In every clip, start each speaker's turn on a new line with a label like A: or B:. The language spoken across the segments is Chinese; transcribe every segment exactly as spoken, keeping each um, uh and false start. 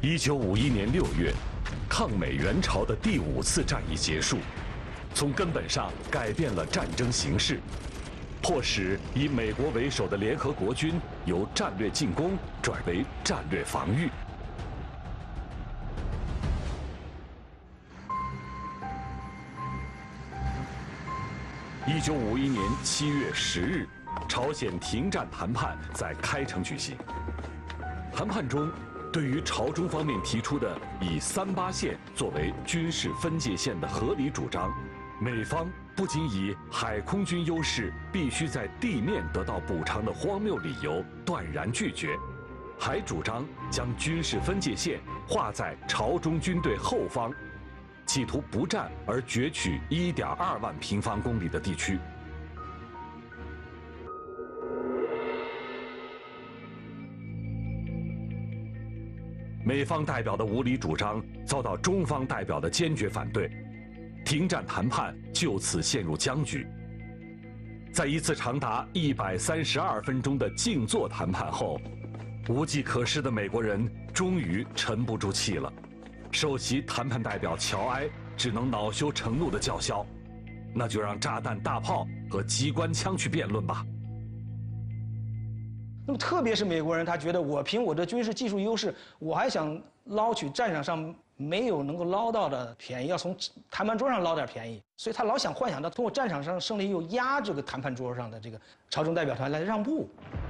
A: 一九五一年六月，抗美援朝的第五次战役结束，从根本上改变了战争形势，迫使以美国为首的联合国军由战略进攻转为战略防御。一九五一年七月十日，朝鲜停战谈判在开城举行。谈判中，对于朝中方面提出的以三八线作为军事分界线的合理主张，美方不仅以海空军优势必须在地面得到补偿的荒谬理由断然拒绝，还主张将军事分界线划在朝中军队后方，企图不战而攫取一点二万平方公里的地区。美方代表的无理主张遭到中方代表的坚决反对，停战谈判就此陷入僵局。在一次长达一百三十二分钟的静坐谈判后，无计可施的美国人终于沉不住气了。首席谈判代表乔埃只能恼羞成怒地叫嚣：“那就让炸弹、大炮和机关枪去辩论吧。”
B: 那么，特别是美国人，他觉得我凭我的军事技术优势，我还想捞取战场上没有能够捞到的便宜，要从谈判桌上捞点便宜，所以他老想幻想到通过战场上胜利又压这个谈判桌上的这个朝中代表团来让步。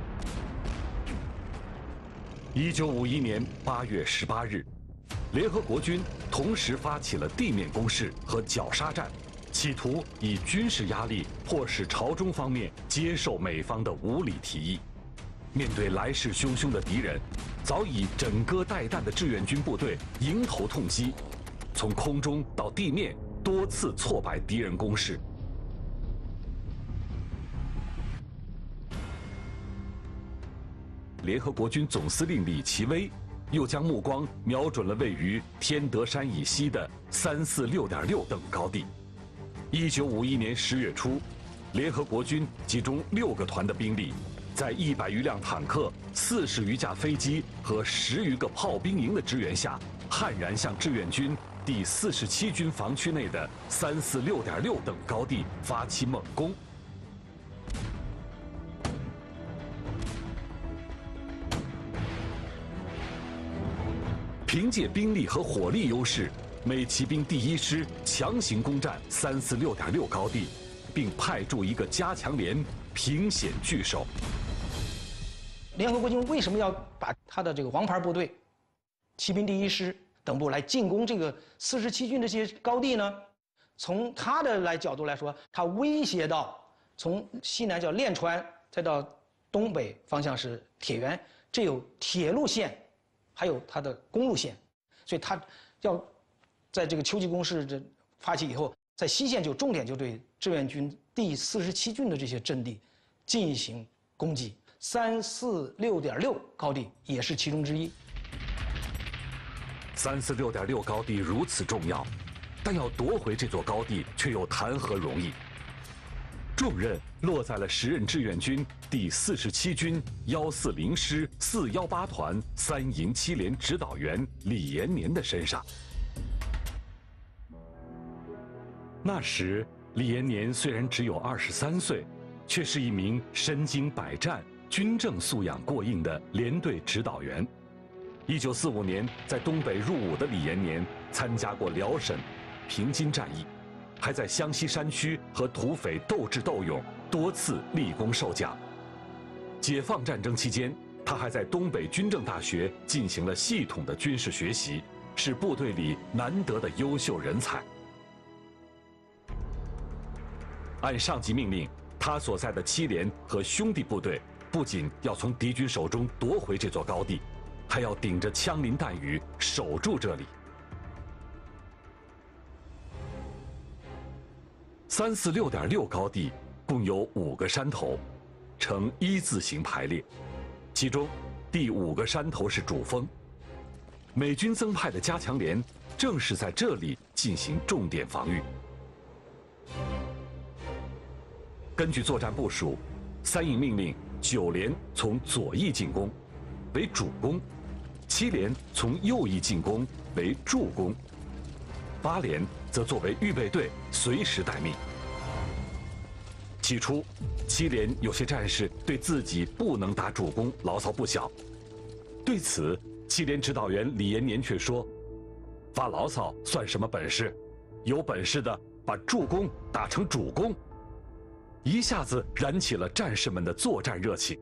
A: 一九五一年八月十八日，联合国军同时发起了地面攻势和绞杀战，企图以军事压力迫使朝中方面接受美方的无理提议。面对来势汹汹的敌人，早已整戈待旦的志愿军部队迎头痛击，从空中到地面多次挫败敌人攻势。联合国军总司令李奇微又将目光瞄准了位于天德山以西的三四六点六等高地。一九五一年十月初，联合国军集中六个团的兵力，在一百余辆坦克、四十余架飞机和十余个炮兵营的支援下，悍然向志愿军第四十七军防区内的三四六点六等高地发起猛攻。凭借兵力和火力优势，美骑兵第一师强行攻占三四六点六高地，并派驻一个加强连凭险据守。
B: 联合国军为什么要把他的这个王牌部队，骑兵第一师等部来进攻这个四十七军这些高地呢？从他的来角度来说，他威胁到从西南叫练川，再到东北方向是铁原，这有铁路线，还有它的公路线，所以他要在这个秋季攻势这发起以后，在西线就重点就对志愿军第四十七军的这些阵地进行攻击。三四六点六高地也是其中之一。
A: 三四六点六高地如此重要，但要夺回这座高地却又谈何容易？重任落在了时任志愿军第四十七军幺四零师四幺八团三营七连指导员李延年的身上。那时，李延年虽然只有二十三岁，却是一名身经百战、军政素养过硬的连队指导员。一九四五年在东北入伍的李延年参加过辽沈、平津战役，还在湘西山区和土匪斗智斗勇，多次立功受奖。解放战争期间，他还在东北军政大学进行了系统的军事学习，是部队里难得的优秀人才。按上级命令，他所在的七连和兄弟部队不仅要从敌军手中夺回这座高地，还要顶着枪林弹雨守住这里。三四六点六高地共有五个山头，呈一字形排列，其中第五个山头是主峰。美军增派的加强连正是在这里进行重点防御。根据作战部署，三营命令九连从左翼进攻，为主攻； 七连从右翼进攻为助攻，八连则作为预备队随时待命。起初，七连有些战士对自己不能打主攻牢骚不小，对此，七连指导员李延年却说：“发牢骚算什么本事？有本事的把助攻打成主攻。”一下子燃起了战士们的作战热情。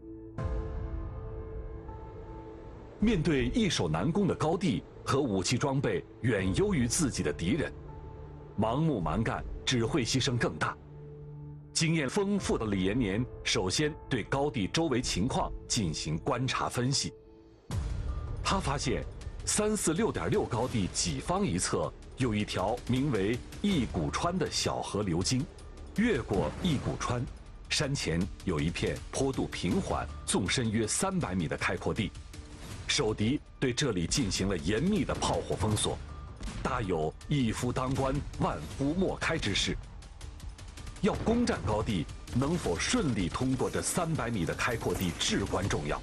A: 面对易守难攻的高地和武器装备远优于自己的敌人，盲目蛮干只会牺牲更大。经验丰富的李延年首先对高地周围情况进行观察分析。他发现，三四六点六高地己方一侧有一条名为一谷川的小河流经，越过一谷川，山前有一片坡度平缓、纵深约三百米的开阔地。守敌对这里进行了严密的炮火封锁，大有一夫当关，万夫莫开之势。要攻占高地，能否顺利通过这三百米的开阔地至关重要。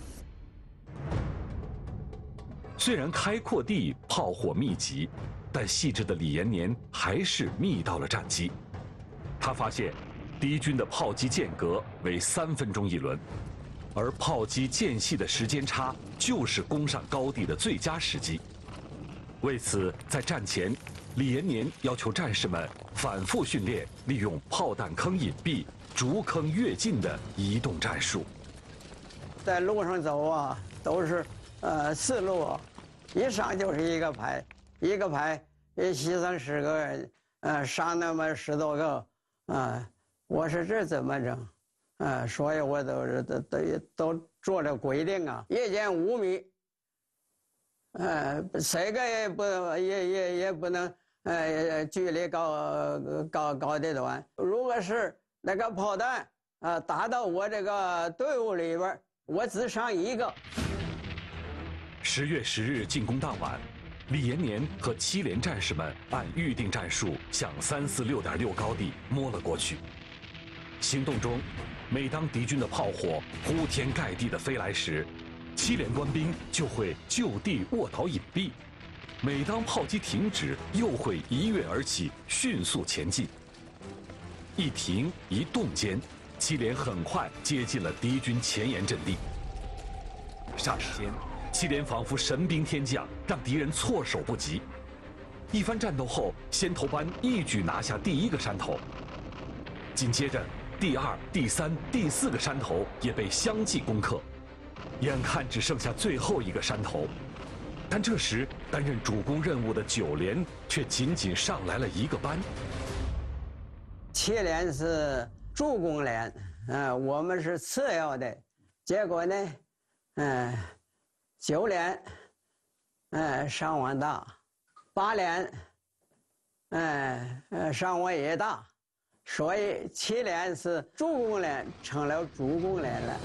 A: 虽然开阔地炮火密集，但细致的李延年还是觅到了战机。他发现，敌军的炮击间隔为三分钟一轮。而炮击间隙的时间差就是攻上高地的最佳时机。为此，在战前，李延年要求战士们反复训练利用炮弹坑隐蔽、逐坑越境的移动战术。
C: 在路上走啊，都是呃四路啊，一上就是一个排，一个排也牺牲十个人，呃，上那么十多个，啊、呃，我说这怎么整？啊，所以我都是都都都做了规定啊，夜间五米，呃，谁个也不也也也不能呃距离高高高的短。如果是那个炮弹啊、呃、打到我这个队伍里边，我只上一个。
A: 十月十日进攻当晚，李延年和七连战士们按预定战术向三四六点六高地摸了过去。行动中，每当敌军的炮火铺天盖地地飞来时，七连官兵就会就地卧倒隐蔽；每当炮击停止，又会一跃而起，迅速前进。一停一动间，七连很快接近了敌军前沿阵地。霎时间，七连仿佛神兵天降，让敌人措手不及。一番战斗后，先头班一举拿下第一个山头，紧接着第二、第三、第四个山头也被相继攻克，眼看只剩下最后一个山头，但这时担任主攻任务的九连却仅仅上来了一个班。
C: 七连是助攻连，嗯、呃，我们是次要的，结果呢，嗯、呃，九连，嗯、呃，伤亡大，八连，嗯、呃，呃，伤亡也大。所以七连是助攻连成了主攻连了。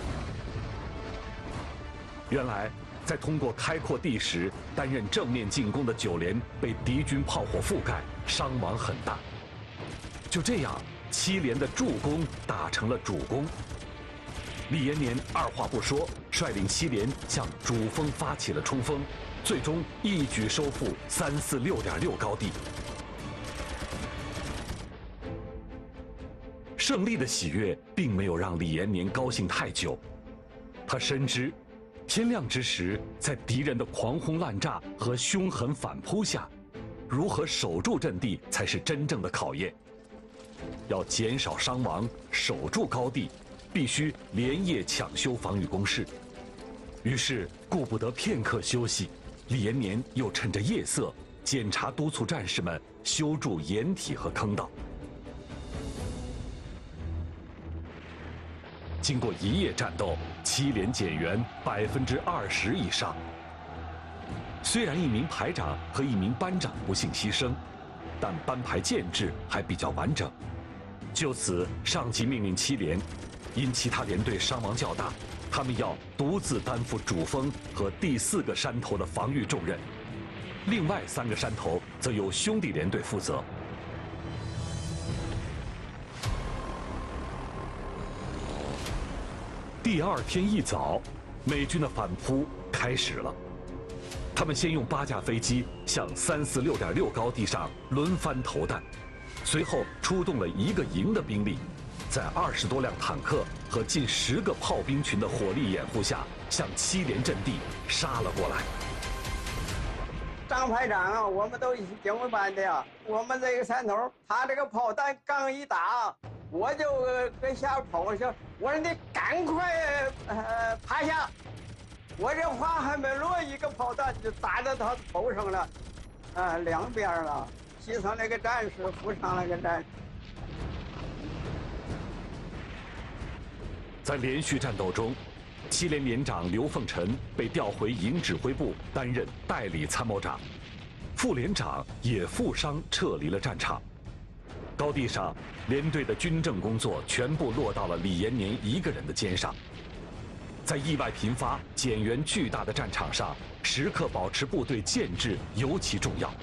A: 原来，在通过开阔地时，担任正面进攻的九连被敌军炮火覆盖，伤亡很大。就这样，七连的助攻打成了主攻。李延年二话不说，率领七连向主峰发起了冲锋，最终一举收复三四六点六高地。胜利的喜悦并没有让李延年高兴太久，他深知，天亮之时，在敌人的狂轰滥炸和凶狠反扑下，如何守住阵地才是真正的考验。要减少伤亡，守住高地，必须连夜抢修防御工事。于是，顾不得片刻休息，李延年又趁着夜色检查督促战士们修筑掩体和坑道。经过一夜战斗，七连减员百分之二十以上。虽然一名排长和一名班长不幸牺牲，但班排建制还比较完整。就此，上级命令七连，因其他连队伤亡较大，他们要独自担负主峰和第四个山头的防御重任，另外三个山头则由兄弟连队负责。第二天一早， 美军的反扑开始了。他们先用八架飞机向三四六点六高地上轮番投弹，随后出动了一个营的兵力，在二十多辆坦克和近十个炮兵群的火力掩护下，向七连阵地杀了过来。
C: 张排长啊，我们都是警卫班的呀。我们这个山头，他这个炮弹刚一打，我就跟下跑去，我说你赶快呃趴下。我这话还没落，一个炮弹就打到他头上了，啊，两边了，牺牲了个战士，负伤了个战士。
A: 在连续战斗中，七连连长刘凤臣被调回营指挥部担任代理参谋长，副连长也负伤撤离了战场。高地上，连队的军政工作全部落到了李延年一个人的肩上。在意外频发、减员巨大的战场上，时刻保持部队建制尤其重要。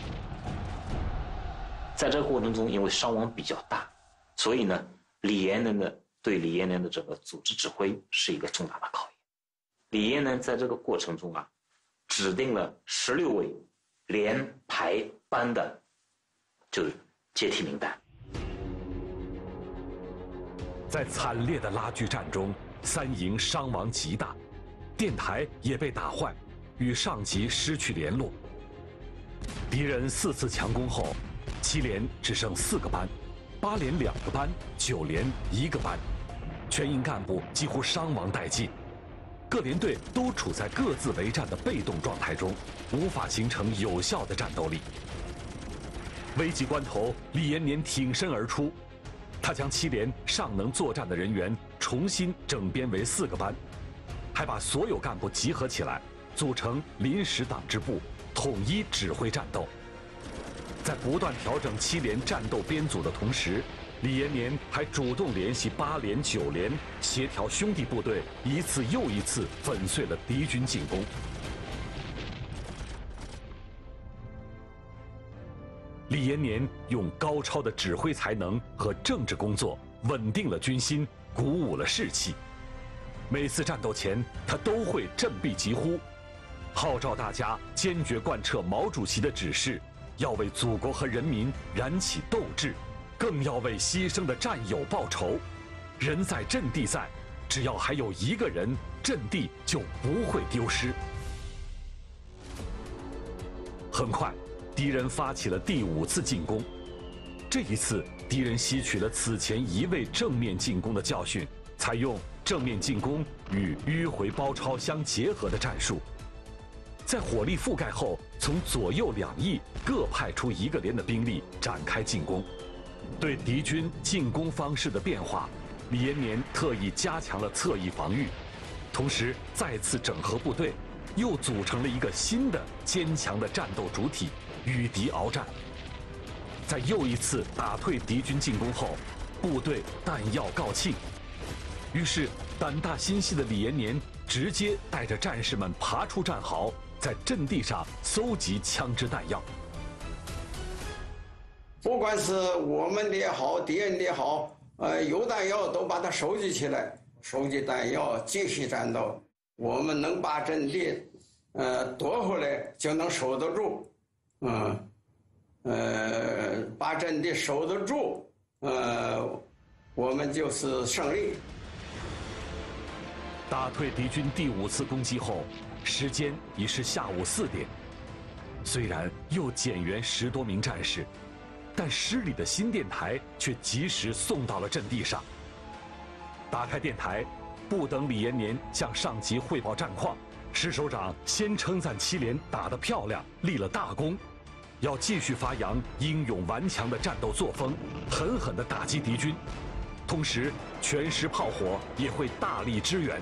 D: 在这个过程中，因为伤亡比较大，所以呢，李延年的对李延年的这个组织指挥是一个重大的考验。李延年在这个过程中啊，指定了十六位连排班的，就是接替名单。
A: 在惨烈的拉锯战中，三营伤亡极大，电台也被打坏，与上级失去联络。敌人四次强攻后，七连只剩四个班，八连两个班，九连一个班，全营干部几乎伤亡殆尽。各连队都处在各自为战的被动状态中，无法形成有效的战斗力。危急关头，李延年挺身而出，他将七连尚能作战的人员重新整编为四个班，还把所有干部集合起来，组成临时党支部，统一指挥战斗。在不断调整七连战斗编组的同时，李延年还主动联系八连、九连，协调兄弟部队，一次又一次粉碎了敌军进攻。李延年用高超的指挥才能和政治工作稳定了军心，鼓舞了士气。每次战斗前，他都会振臂疾呼，号召大家坚决贯彻毛主席的指示，要为祖国和人民燃起斗志，更要为牺牲的战友报仇。人在阵地在，只要还有一个人，阵地就不会丢失。很快，敌人发起了第五次进攻。这一次，敌人吸取了此前一味正面进攻的教训，采用正面进攻与迂回包抄相结合的战术。在火力覆盖后，从左右两翼各派出一个连的兵力展开进攻。对敌军进攻方式的变化，李延年特意加强了侧翼防御，同时再次整合部队，又组成了一个新的坚强的战斗主体，与敌鏖战。在又一次打退敌军进攻后，部队弹药告罄，于是胆大心细的李延年直接带着战士们爬出战壕，在阵地上搜集枪支弹药。
C: 不管是我们的也好，敌人的也好，呃，有弹药都把它收集起来，收集弹药，继续战斗。我们能把阵地，呃，夺回来就能守得住，嗯，呃，把阵地守得住，呃，我们就是胜利。
A: 打退敌军第五次攻击后，时间已是下午四点。虽然又减员十多名战士，但师里的新电台却及时送到了阵地上。打开电台，不等李延年向上级汇报战况，师首长先称赞七连打得漂亮，立了大功，要继续发扬英勇顽强的战斗作风，狠狠地打击敌军。同时，全师炮火也会大力支援。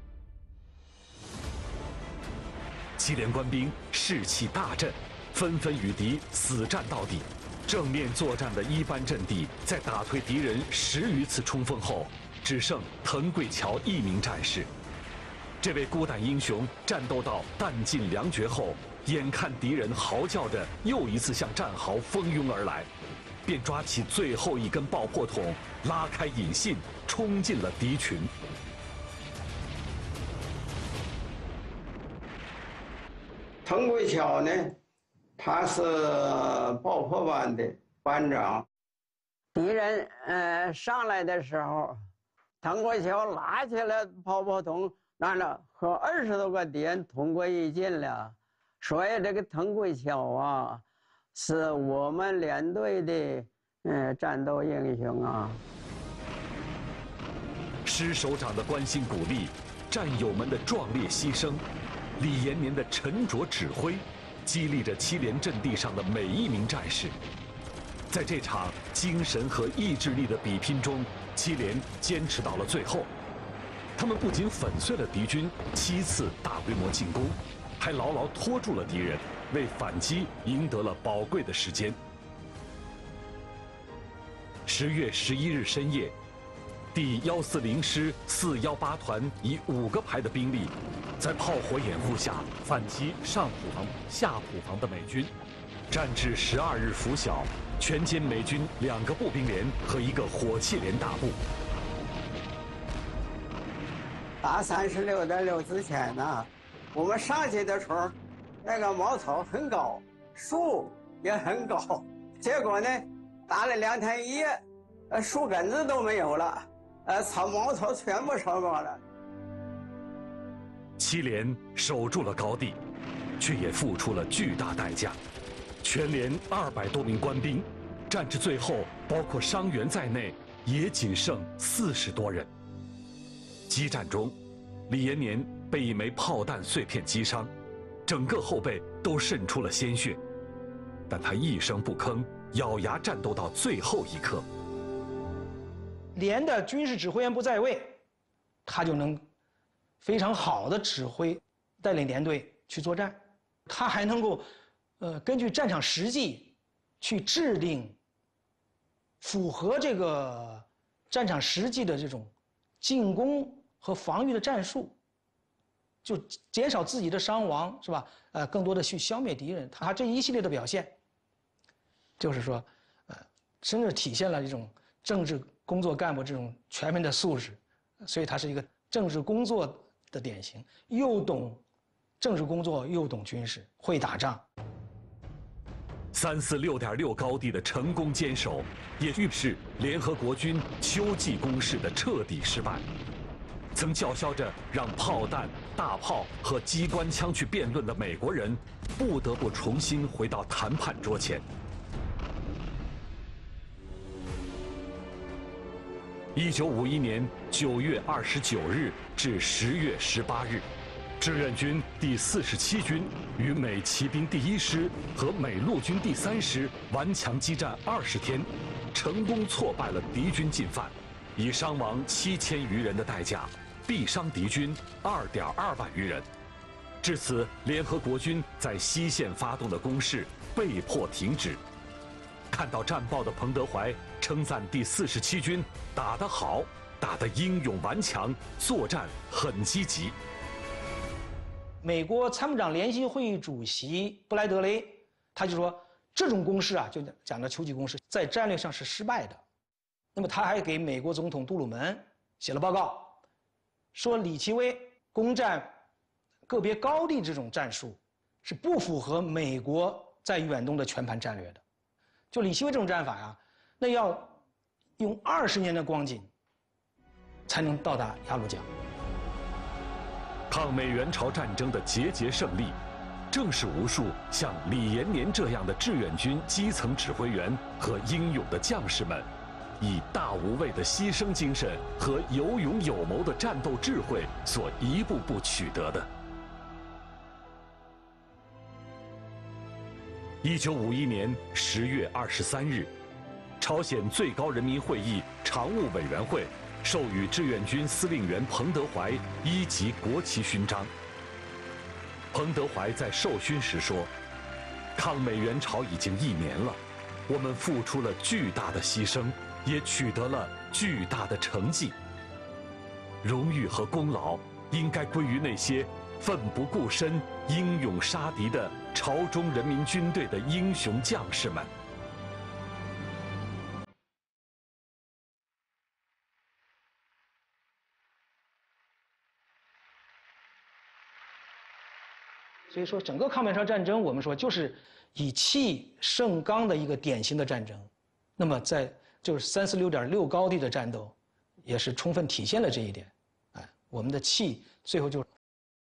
A: 七连官兵士气大振，纷纷与敌死战到底。正面作战的一班阵地，在打退敌人十余次冲锋后，只剩滕贵桥一名战士。这位孤胆英雄战斗到弹尽粮绝后，眼看敌人嚎叫着又一次向战壕蜂拥而来，便抓起最后一根爆破筒，拉开引信，冲进了敌群。
C: 滕贵桥呢，他是爆破班的班长。敌人呃上来的时候，滕贵桥拿起来爆破筒，完了和二十多个敌人同归于尽了。所以这个滕贵桥啊，是我们连队的呃战斗英雄啊。
A: 师首长的关心鼓励，战友们的壮烈牺牲，李延年的沉着指挥，激励着七连阵地上的每一名战士。在这场精神和意志力的比拼中，七连坚持到了最后。他们不仅粉碎了敌军七次大规模进攻，还牢牢拖住了敌人，为反击赢得了宝贵的时间。十月十一日深夜，第幺四零师四幺八团以五个排的兵力，在炮火掩护下反击上浦房、下浦房的美军，战至十二日拂晓，全歼美军两个步兵连和一个火器连大部。
C: 打三十六点六之前呢，我们上去的时候，那个茅草很高，树也很高，结果呢，打了两天一夜，呃，树根子都没有了，呃，草茅草全部烧光了。
A: 七连守住了高地，却也付出了巨大代价。全连二百多名官兵，战至最后，包括伤员在内，也仅剩四十多人。激战中，李延年被一枚炮弹碎片击伤，整个后背都渗出了鲜血，但他一声不吭，咬牙战斗到最后一刻。
B: 连的军事指挥员不在位，他就能非常好的指挥带领连队去作战，他还能够呃根据战场实际去制定符合这个战场实际的这种进攻和防御的战术，就减少自己的伤亡，是吧？呃，更多的去消灭敌人。他这一系列的表现，就是说，呃，真是体现了这种政治工作干部这种全面的素质，所以他是一个政治工作的典型，又懂政治工作，又懂军事，会打仗。
A: 三四六点六高地的成功坚守，也预示联合国军秋季攻势的彻底失败。曾叫嚣着让炮弹、大炮和机关枪去辩论的美国人，不得不重新回到谈判桌前。一九五一年九月二十九日至十月十八日，志愿军第四十七军与美骑兵第一师和美陆军第三师顽强激战二十天，成功挫败了敌军进犯，以伤亡七千余人的代价，毙伤敌军二点二万余人。至此，联合国军在西线发动的攻势被迫停止。看到战报的彭德怀称赞第四十七军打得好，打得英勇顽强，作战很积极。
B: 美国参谋长联席会议主席布莱德雷他就说，这种攻势啊，就讲的秋季攻势，在战略上是失败的。那么他还给美国总统杜鲁门写了报告，说李奇微攻占个别高地这种战术是不符合美国在远东的全盘战略的。就李奇微这种战法呀，那要用二十年的光景才能到达鸭绿江。
A: 抗美援朝战争的节节胜利，正是无数像李延年这样的志愿军基层指挥员和英勇的将士们，以大无畏的牺牲精神和有勇有谋的战斗智慧所一步步取得的。一九五一年十月二十三日，朝鲜最高人民会议常务委员会授予志愿军司令员彭德怀一级国旗勋章。彭德怀在授勋时说：“抗美援朝已经一年了，我们付出了巨大的牺牲，也取得了巨大的成绩。荣誉和功劳应该归于那些奋不顾身、英勇杀敌的朝中人民军队的英雄将士们。”
B: 所以说，整个抗美援朝战争，我们说就是以气胜刚的一个典型的战争。那么在就是三四六点六高地的战斗，也是充分体现了这一点。哎，我们的气最后就。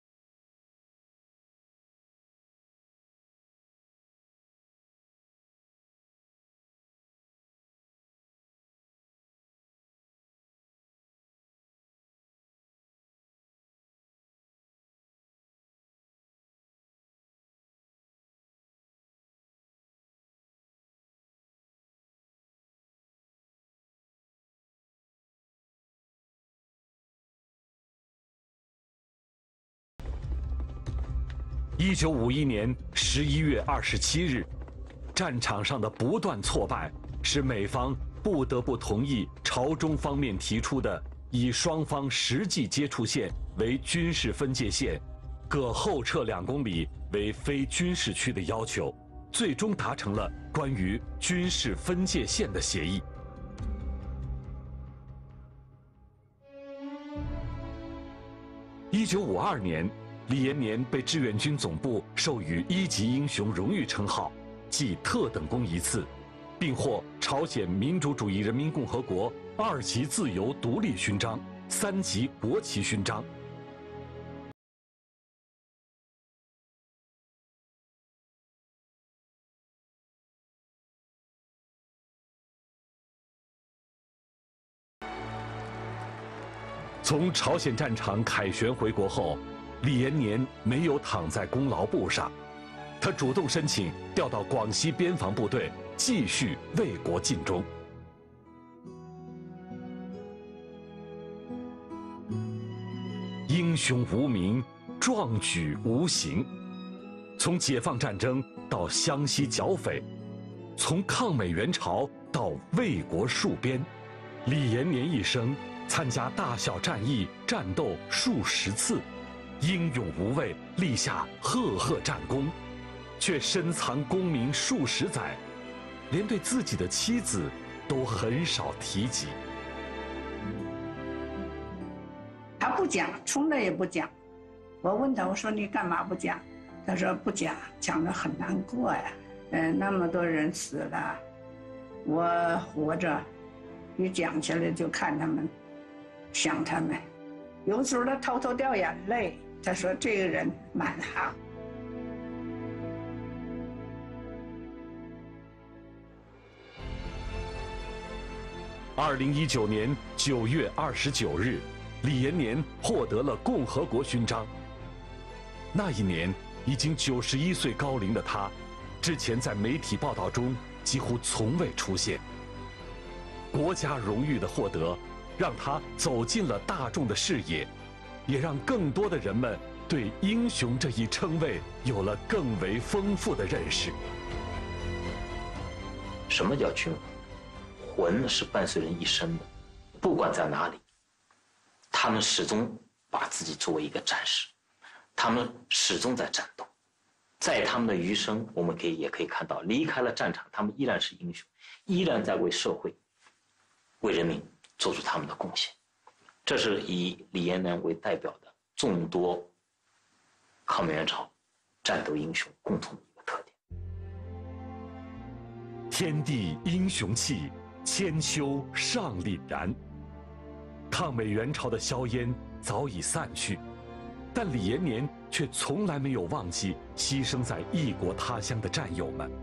A: 一九五一年十一月二十七日，战场上的不断挫败，使美方不得不同意朝中方面提出的以双方实际接触线为军事分界线，各后撤两公里为非军事区的要求，最终达成了关于军事分界线的协议。一九五二年。李延年被志愿军总部授予一级英雄荣誉称号，即特等功一次，并获朝鲜民主主义人民共和国二级自由独立勋章、三级国旗勋章。从朝鲜战场凯旋回国后，李延年没有躺在功劳簿上，他主动申请调到广西边防部队，继续为国尽忠。英雄无名，壮举无形。从解放战争到湘西剿匪，从抗美援朝到为国戍边，李延年一生参加大小战役战斗数十次。英勇无畏，立下赫赫战功，却深藏功名数十载，连对自己的妻子都很少提及。
E: 他不讲，从来也不讲。我问他，我说你干嘛不讲？他说不讲，讲得很难过呀。嗯，那么多人死了，我活着，一讲起来就看他们，想他们，有时候他偷偷掉眼泪。他说：“这个人蛮好。”
A: 二零一九年九月二十九日，李延年获得了共和国勋章。那一年已经九十一岁高龄的他，之前在媒体报道中几乎从未出现。国家荣誉的获得，让他走进了大众的视野。也让更多的人们对英雄这一称谓有了更为丰富的认识。
D: 什么叫军魂？魂是伴随人一生的，不管在哪里，他们始终把自己作为一个战士，他们始终在战斗。在他们的余生，我们可以也可以看到，离开了战场，他们依然是英雄，依然在为社会、为人民做出他们的贡献。这是以李延年为代表的众多抗美援朝战斗英雄共同的一个特点。
A: 天地英雄气，千秋尚凛然。抗美援朝的硝烟早已散去，但李延年却从来没有忘记牺牲在异国他乡的战友们。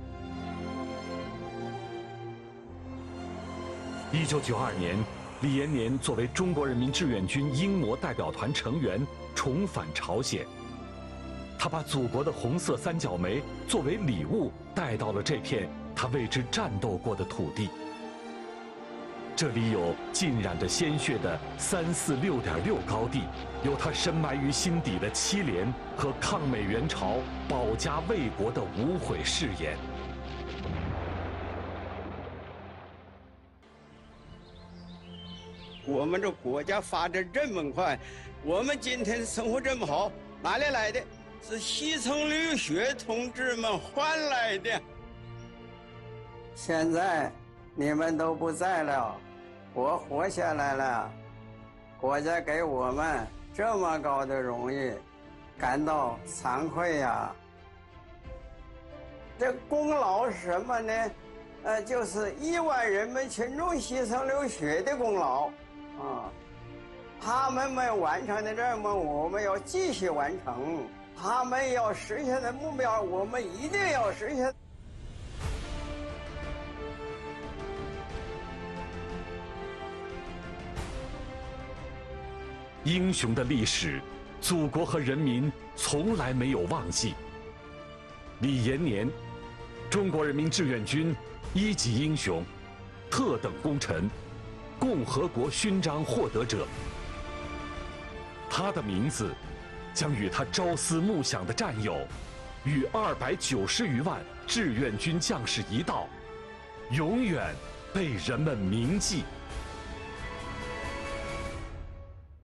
A: 一九九二年。李延年作为中国人民志愿军英模代表团成员重返朝鲜，他把祖国的红色三角梅作为礼物带到了这片他为之战斗过的土地。这里有浸染着鲜血的三四六点六高地，有他深埋于心底的七连和抗美援朝保家卫国的无悔誓言。
C: 我们这国家发展这么快，我们今天生活这么好，哪里来的？是牺牲流血同志们换来的。现在你们都不在了，我活下来了，国家给我们这么高的荣誉， 感到惭愧呀。这功劳是什么呢？呃，就是亿万人民群众牺牲流血的功劳啊。他们没完成的任务，我们要继续完成；他们要实现的目标，我们一定要实现。
A: 英雄的历史，祖国和人民从来没有忘记。李延年，中国人民志愿军一级英雄，特等功臣，共和国勋章获得者。他的名字将与他朝思暮想的战友，与二百九十余万志愿军将士一道，永远被人们铭记。